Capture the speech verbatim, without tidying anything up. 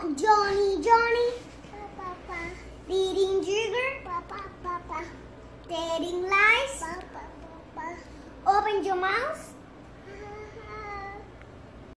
Johnny, Johnny. Reading sugar. Telling lies. Open your mouth.